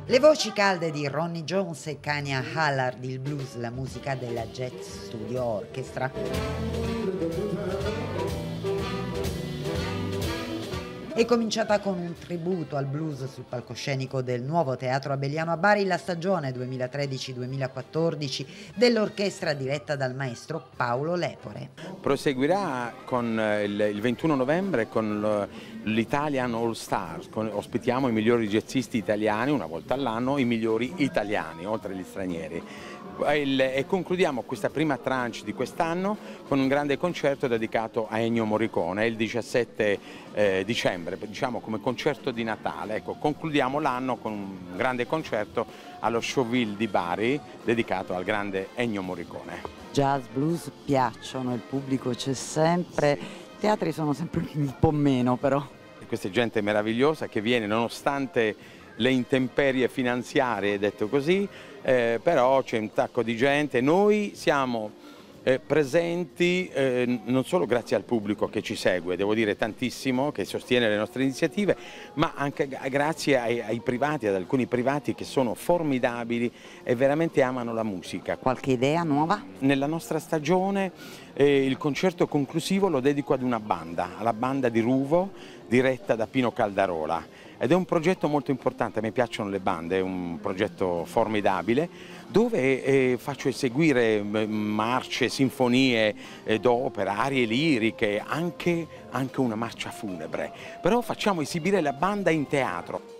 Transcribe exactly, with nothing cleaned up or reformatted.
Le voci calde di Ronnie Jones e Kanya Allard, il blues, la musica della Jazz Studio Orchestra. È cominciata con un tributo al blues sul palcoscenico del nuovo Teatro Abeliano a Bari la stagione duemilatredici duemilaquattordici dell'orchestra diretta dal maestro Paolo Lepore. Proseguirà con il, il ventuno novembre con l'Italian All Stars, con, ospitiamo i migliori jazzisti italiani, una volta all'anno, i migliori italiani, oltre agli stranieri. Il, e concludiamo questa prima tranche di quest'anno con un grande concerto dedicato a Ennio Morricone il diciassette eh, dicembre, diciamo come concerto di Natale. Ecco, concludiamo l'anno con un grande concerto allo Showville di Bari dedicato al grande Ennio Morricone. Jazz, blues piacciono, il pubblico c'è sempre, i teatri sono sempre un po' meno però. E questa è gente meravigliosa che viene nonostante le intemperie finanziarie, detto così, eh, però c'è un sacco di gente. Noi siamo eh, presenti eh, non solo grazie al pubblico che ci segue, devo dire tantissimo, che sostiene le nostre iniziative, ma anche grazie ai, ai privati, ad alcuni privati che sono formidabili e veramente amano la musica. Qualche idea nuova? Nella nostra stagione eh, il concerto conclusivo lo dedico ad una banda, alla banda di Ruvo, diretta da Pino Caldarola. Ed è un progetto molto importante, a me piacciono le bande, è un progetto formidabile dove eh, faccio eseguire marce, sinfonie eh, d'opera, arie liriche, anche, anche una marcia funebre, però facciamo esibire la banda in teatro.